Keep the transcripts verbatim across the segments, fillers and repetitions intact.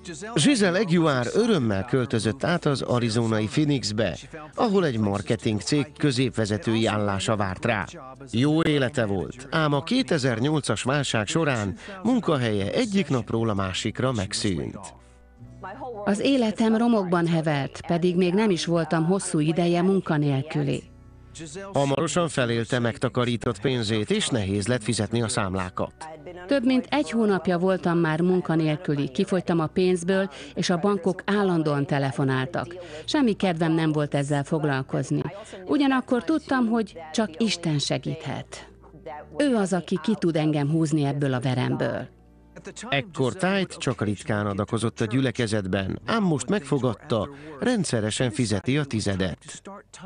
Giselle Aguiar örömmel költözött át az arizonai Phoenixbe, ahol egy marketing cég középvezetői állása várt rá. Jó élete volt, ám a kétezer-nyolcas válság során munkahelye egyik napról a másikra megszűnt. Az életem romokban hevert, pedig még nem is voltam hosszú ideje munkanélküli. Hamarosan felélte megtakarított pénzét, és nehéz lett fizetni a számlákat. Több mint egy hónapja voltam már munkanélküli, kifogytam a pénzből, és a bankok állandóan telefonáltak. Semmi kedvem nem volt ezzel foglalkozni. Ugyanakkor tudtam, hogy csak Isten segíthet. Ő az, aki ki tud engem húzni ebből a veremből. Ekkor Tite csak ritkán adakozott a gyülekezetben, ám most megfogadta, rendszeresen fizeti a tizedet.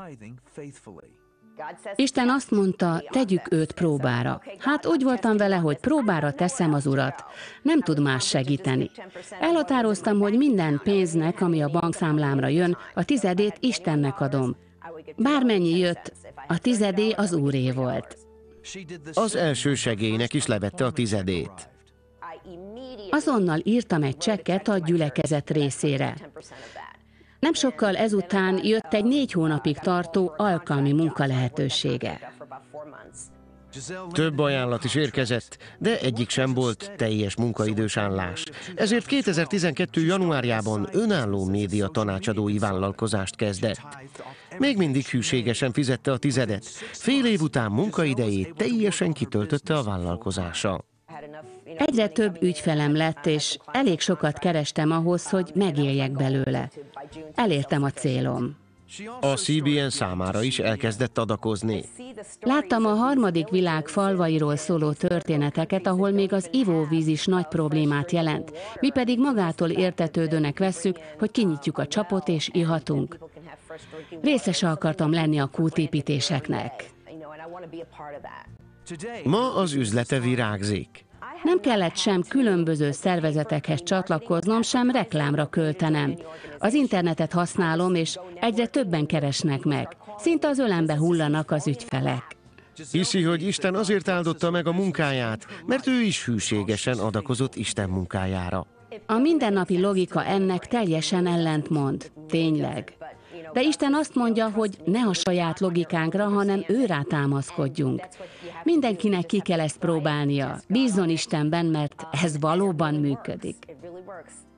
Isten azt mondta, tegyük őt próbára. Hát úgy voltam vele, hogy próbára teszem az Urat. Nem tud más segíteni. Elhatároztam, hogy minden pénznek, ami a bankszámlámra jön, a tizedét Istennek adom. Bármennyi jött, a tizedé az Úré volt. Az első segélynek is levette a tizedét. Azonnal írtam egy csekket a gyülekezet részére. Nem sokkal ezután jött egy négy hónapig tartó alkalmi munka lehetősége. Több ajánlat is érkezett, de egyik sem volt teljes munkaidős állás. Ezért kétezer-tizenkettő. januárjában önálló média tanácsadói vállalkozást kezdett. Még mindig hűségesen fizette a tizedet. Fél év után munkaidejét teljesen kitöltötte a vállalkozása. Egyre több ügyfelem lett, és elég sokat kerestem ahhoz, hogy megéljek belőle. Elértem a célom. A cé bé en számára is elkezdett adakozni. Láttam a harmadik világ falvairól szóló történeteket, ahol még az ivóvíz is nagy problémát jelent. Mi pedig magától értetődőnek vesszük, hogy kinyitjuk a csapot és ihatunk. Részese akartam lenni a kútépítéseknek. Ma az üzlete virágzik. Nem kellett sem különböző szervezetekhez csatlakoznom, sem reklámra költenem. Az internetet használom, és egyre többen keresnek meg. Szinte az ölembe hullanak az ügyfelek. Hiszi, hogy Isten azért áldotta meg a munkáját, mert ő is hűségesen adakozott Isten munkájára. A mindennapi logika ennek teljesen ellentmond. Tényleg. De Isten azt mondja, hogy ne a saját logikánkra, hanem őrá támaszkodjunk. Mindenkinek ki kell ezt próbálnia. Bízzon Istenben, mert ez valóban működik.